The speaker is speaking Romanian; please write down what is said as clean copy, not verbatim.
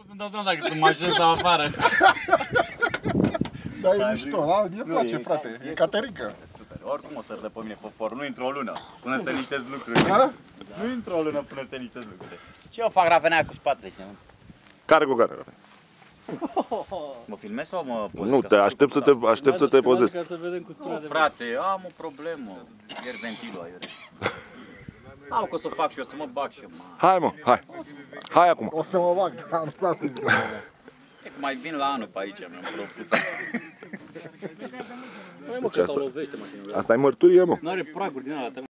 pot să-mi dau seama dacă sunt mașină sau afară. Da, e mișto, da? Mie place, frate. E Caterinca. Super. Oricum o să râdă pe mine poporul, nu intru o lună până să te niștezi lucruri. Da? Nu intru o lună până să te niștezi lucruri. Ce eu fac ravenea cu spatele, știi? Care cu care? Mă filmezi sau mă pozezi? Nu, te aștept să te pozezi. Nu, frate, am o problemă. Ieri ventilul aiure. Am că o să fac și eu, să mă bag și eu, mă. Hai mă, hai. Hai acum. O să mă bag, am stat să zic. E că mai vin la anul pe aici, mi-am propus. Mai mă, că s-o lovește mașinile. Asta e mărturie, mă. N-are praguri din ala.